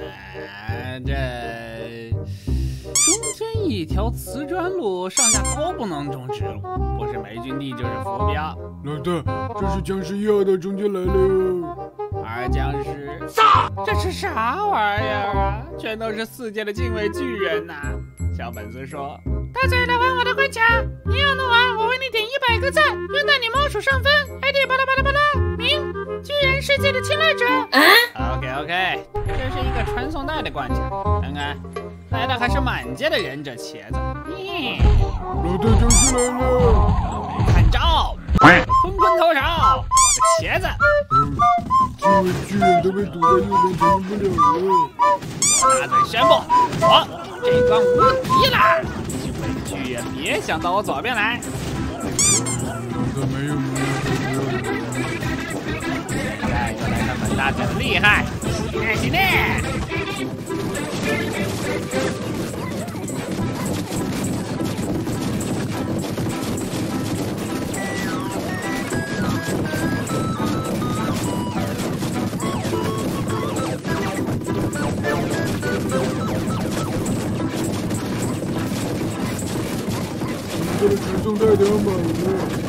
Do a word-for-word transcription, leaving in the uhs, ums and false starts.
啊，这中间一条瓷砖路，上下都不能种植路，不是霉菌地就是浮标。 老大，这是僵尸一号到中间来了哟。 二僵尸，操！这是啥玩意儿啊？全都是四阶的禁卫巨人呐、啊！小本子说：“ 大嘴来玩我的关卡，你要能玩，我为你点一百个赞，愿带你猫鼠上分。I D 巴拉巴拉巴拉，名巨人世界的侵略者。 啊 OK OK， 这是一个传送带的关卡，看看，来的还是满街的忍者茄子。咦， 老大僵尸来了！ 看招！坤坤头勺，我的茄子。 嗯，这位巨人都被堵在右边，前进不了了。 我大嘴宣布，我这关无敌啦！禁卫巨人，别想到我左边来。 老大没有你再就来看看大嘴的厉害，洗练洗练。 这个传送带条满了。